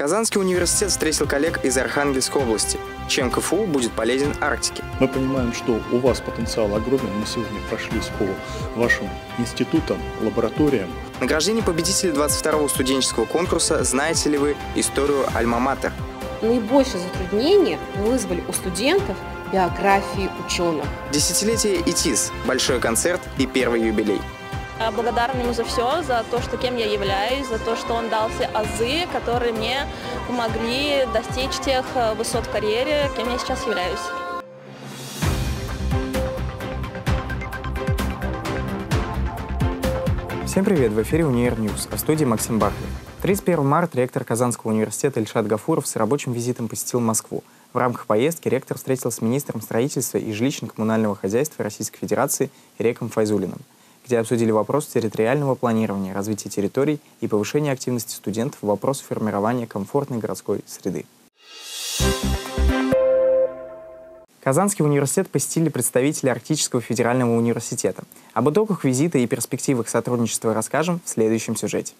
Казанский университет встретил коллег из Архангельской области. Чем КФУ будет полезен Арктике? Мы понимаем, что у вас потенциал огромен. Мы сегодня прошлись по вашим институтам, лабораториям. Награждение победителей 22-го студенческого конкурса «Знаете ли вы историю Альма-Матер?» Наибольшее затруднение вызвали у студентов биографии ученых. Десятилетие ИТИС, большой концерт и первый юбилей. Я благодарна ему за все, за то, что кем я являюсь, за то, что он дал все азы, которые мне помогли достичь тех высот в карьере, кем я сейчас являюсь. Всем привет! В эфире «Универ Ньюс», а в студии Максим Бархлин. 31 марта ректор Казанского университета Ильшат Гафуров с рабочим визитом посетил Москву. В рамках поездки ректор встретился с министром строительства и жилищно-коммунального хозяйства Российской Федерации Иреком Файзуллиным, где обсудили вопрос территориального планирования, развития территорий и повышения активности студентов в вопросах формирования комфортной городской среды. Казанский университет посетили представители Арктического федерального университета. Об итогах визита и перспективах сотрудничества расскажем в следующем сюжете.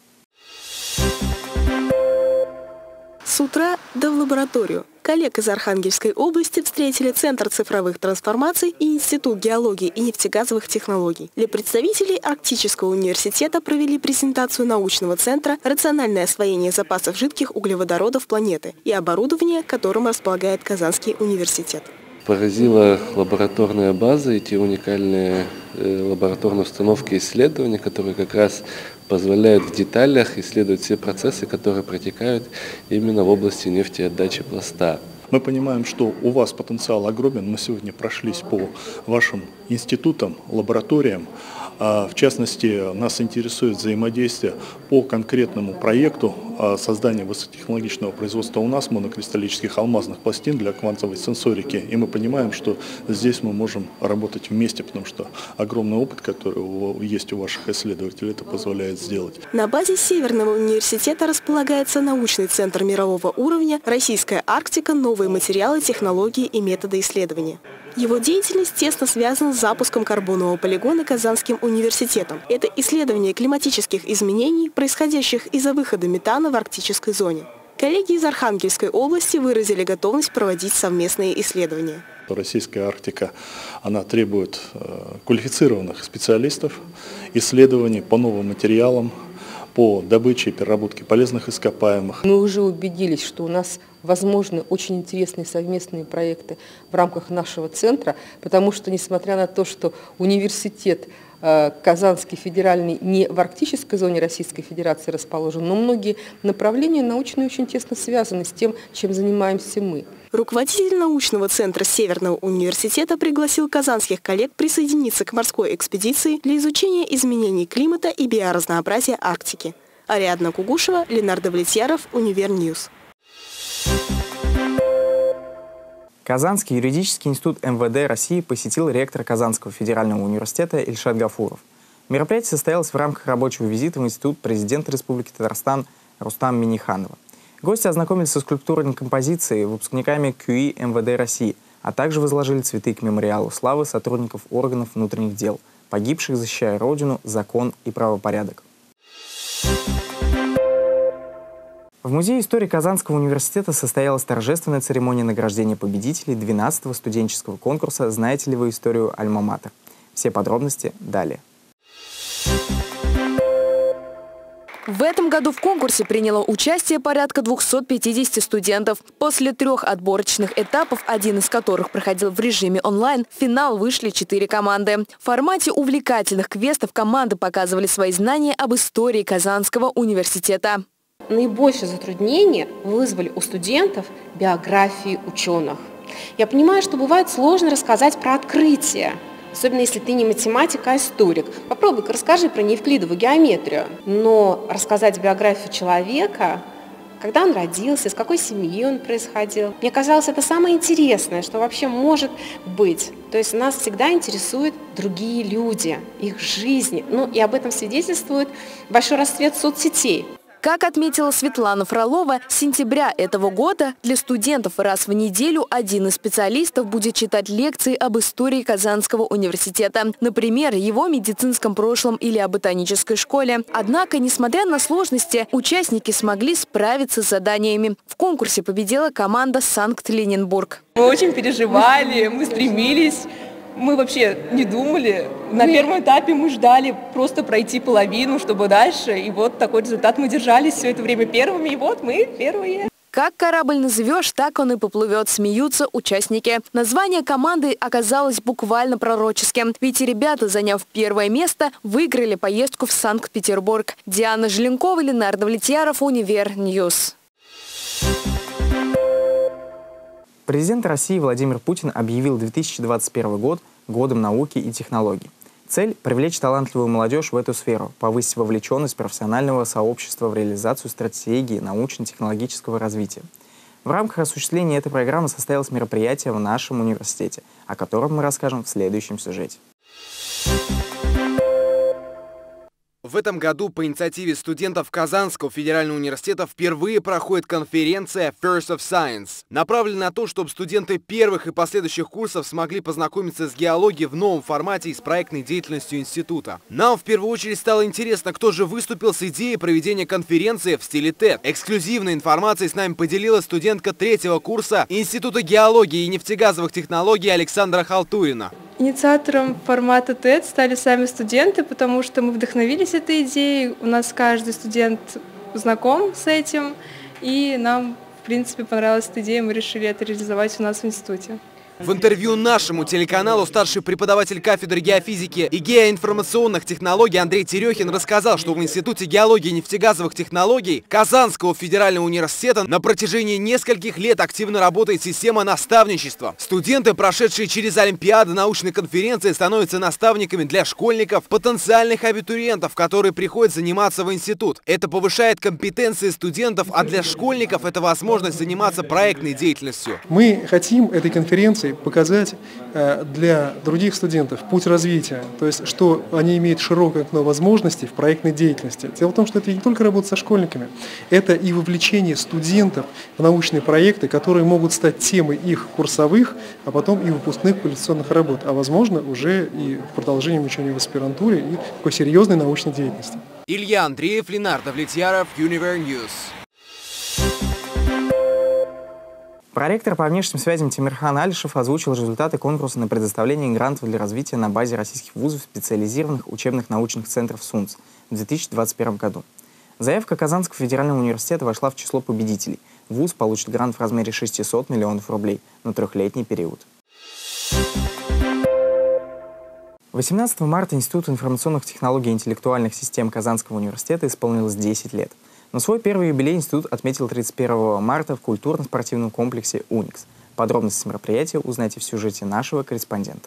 С утра да в лабораторию. Коллег из Архангельской области встретили Центр цифровых трансформаций и Институт геологии и нефтегазовых технологий. Для представителей Арктического университета провели презентацию научного центра «Рациональное освоение запасов жидких углеводородов планеты» и оборудование, которым располагает Казанский университет. Поразила лабораторная база и те уникальные лабораторные установки и исследования, которые как раз позволяют в деталях исследовать все процессы, которые протекают именно в области нефтеотдачи пласта. Мы понимаем, что у вас потенциал огромен. Мы сегодня прошлись по вашим институтам, лабораториям. В частности, нас интересует взаимодействие по конкретному проекту создания высокотехнологичного производства у нас монокристаллических алмазных пластин для квантовой сенсорики. И мы понимаем, что здесь мы можем работать вместе, потому что огромный опыт, который есть у ваших исследователей, это позволяет сделать. На базе Северного университета располагается научный центр мирового уровня «Российская Арктика. Новые материалы, технологии и методы исследования». Его деятельность тесно связана с запуском карбонового полигона Казанским университетом. Это исследование климатических изменений, происходящих из-за выхода метана в арктической зоне. Коллеги из Архангельской области выразили готовность проводить совместные исследования. Российская Арктика, она требует квалифицированных специалистов, исследований по новым материалам, по добыче и переработке полезных ископаемых. Мы уже убедились, что у нас возможны очень интересные совместные проекты в рамках нашего центра, потому что, несмотря на то, что университет Казанский федеральный не в арктической зоне Российской Федерации расположен, но многие направления научные очень тесно связаны с тем, чем занимаемся мы. Руководитель научного центра Северного университета пригласил казанских коллег присоединиться к морской экспедиции для изучения изменений климата и биоразнообразия Арктики. Ариадна Кугушева, Ленардо Влетьяров, Универ Ньюс. Казанский юридический институт МВД России посетил ректор Казанского федерального университета Ильшат Гафуров. Мероприятие состоялось в рамках рабочего визита в институт президента Республики Татарстан Рустама Минниханова. Гости ознакомились со скульптурной композицией выпускниками КЮИ МВД России, а также возложили цветы к мемориалу славы сотрудников органов внутренних дел, погибших, защищая Родину, закон и правопорядок. В Музее истории Казанского университета состоялась торжественная церемония награждения победителей 12-го студенческого конкурса «Знаете ли вы историю Альма-Матер?». Все подробности далее. В этом году в конкурсе приняло участие порядка 250 студентов. После 3 отборочных этапов, один из которых проходил в режиме онлайн, в финал вышли 4 команды. В формате увлекательных квестов команды показывали свои знания об истории Казанского университета. Наибольшее затруднение вызвали у студентов биографии ученых. Я понимаю, что бывает сложно рассказать про открытие, особенно если ты не математик, а историк. Попробуй-ка расскажи про неевклидову геометрию. Но рассказать биографию человека, когда он родился, из какой семьи он происходил, мне казалось, это самое интересное, что вообще может быть. То есть нас всегда интересуют другие люди, их жизни. Ну и об этом свидетельствует большой расцвет соцсетей. Как отметила Светлана Фролова, с сентября этого года для студентов раз в неделю один из специалистов будет читать лекции об истории Казанского университета. Например, его медицинском прошлом или о ботанической школе. Однако, несмотря на сложности, участники смогли справиться с заданиями. В конкурсе победила команда Санкт-Ленинбург. Мы очень переживали, мы стремились. Мы вообще не думали. На первом этапе мы ждали просто пройти половину, чтобы дальше. И вот такой результат. Мы держались все это время первыми, и вот мы первые. Как корабль назовешь, так он и поплывет, смеются участники. Название команды оказалось буквально пророческим. Ведь ребята, заняв первое место, выиграли поездку в Санкт-Петербург. Диана Желенкова, Ленардо Влетьяров, Универньюз. Президент России Владимир Путин объявил 2021 год годом науки и технологий. Цель – привлечь талантливую молодежь в эту сферу, повысить вовлеченность профессионального сообщества в реализацию стратегии научно-технологического развития. В рамках осуществления этой программы состоялось мероприятие в нашем университете, о котором мы расскажем в следующем сюжете. В этом году по инициативе студентов Казанского федерального университета впервые проходит конференция First of Science, направленная на то, чтобы студенты первых и последующих курсов смогли познакомиться с геологией в новом формате и с проектной деятельностью института. Нам в первую очередь стало интересно, кто же выступил с идеей проведения конференции в стиле TED. Эксклюзивной информацией с нами поделилась студентка 3-го курса Института геологии и нефтегазовых технологий Александра Халтурина. Инициатором формата TED стали сами студенты, потому что мы вдохновились этой идеей. У нас каждый студент знаком с этим, и нам, в принципе, понравилась эта идея, мы решили это реализовать у нас в институте. В интервью нашему телеканалу старший преподаватель кафедры геофизики и геоинформационных технологий Андрей Терехин рассказал, что в Институте геологии и нефтегазовых технологий Казанского федерального университета на протяжении нескольких лет активно работает система наставничества. Студенты, прошедшие через олимпиады, научные конференции, становятся наставниками для школьников, потенциальных абитуриентов, которые приходят заниматься в институт. Это повышает компетенции студентов, а для школьников это возможность заниматься проектной деятельностью. Мы хотим этой конференции показать для других студентов путь развития, то есть что они имеют широкое окно возможностей в проектной деятельности. Дело в том, что это не только работа со школьниками, это и вовлечение студентов в научные проекты, которые могут стать темой их курсовых, а потом и выпускных квалификационных работ, а возможно уже и в продолжении обучения в аспирантуре и такой серьезной научной деятельности. Илья Андреев, Ленардо Влетьяров, Универньюз. Проректор по внешним связям Тимирхан Алишев озвучил результаты конкурса на предоставление грантов для развития на базе российских вузов специализированных учебных научных центров СУНЦ в 2021 году. Заявка Казанского федерального университета вошла в число победителей. Вуз получит грант в размере 600 миллионов рублей на 3-летний период. 18 марта Институту информационных технологий и интеллектуальных систем Казанского университета исполнилось 10 лет. Но свой первый юбилей институт отметил 31 марта в культурно-спортивном комплексе «Уникс». Подробности мероприятия узнайте в сюжете нашего корреспондента.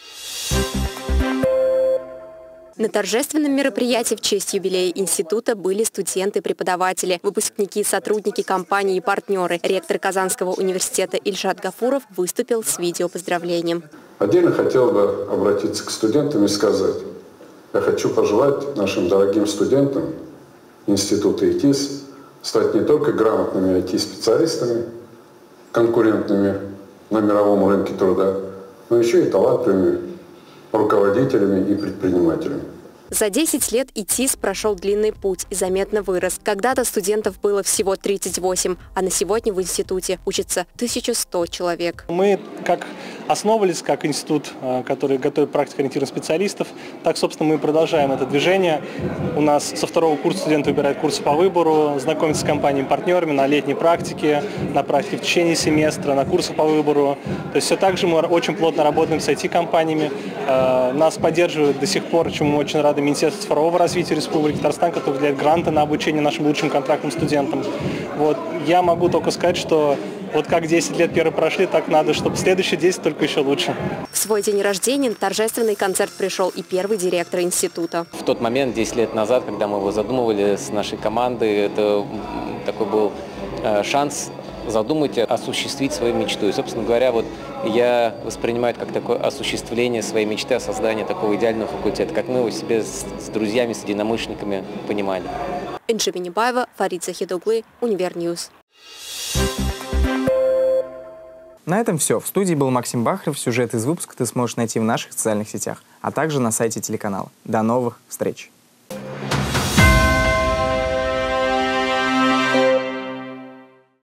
На торжественном мероприятии в честь юбилея института были студенты, преподаватели, выпускники, сотрудники компании и партнеры. Ректор Казанского университета Ильшат Гафуров выступил с видеопоздравлением. Отдельно хотел бы обратиться к студентам и сказать, я хочу пожелать нашим дорогим студентам Института ИТИС стать не только грамотными IT-специалистами, конкурентными на мировом рынке труда, но еще и талантливыми руководителями и предпринимателями. За 10 лет ИТИС прошел длинный путь и заметно вырос. Когда-то студентов было всего 38, а на сегодня в институте учатся 1100 человек. Мы как основывались как институт, который готовит практико-ориентированных специалистов, так, собственно, мы продолжаем это движение. У нас со 2-го курса студенты выбирают курсы по выбору, знакомятся с компаниями-партнерами на летней практике, на практике в течение семестра, на курсах по выбору. То есть все так же мы очень плотно работаем с IT-компаниями. Нас поддерживают до сих пор, чему мы очень рады, Министерство цифрового развития Республики Татарстан, который выделяет гранты на обучение нашим лучшим контрактным студентам. Вот. Я могу только сказать, что вот как 10 лет первые прошли, так надо, чтобы следующие 10 только еще лучше. В свой день рождения на торжественный концерт пришел и первый директор института. В тот момент, 10 лет назад, когда мы его задумывали с нашей командой, это такой был шанс задумать, осуществить свою мечту. И, собственно говоря, вот я воспринимаю это как такое осуществление своей мечты о создании такого идеального факультета, как мы его себе с друзьями, с единомышленниками понимали. Энджи Минибаева, Фарид Захидоглы, Универньюз. На этом все. В студии был Максим Бахров. Сюжет из выпуска ты сможешь найти в наших социальных сетях, а также на сайте телеканала. До новых встреч!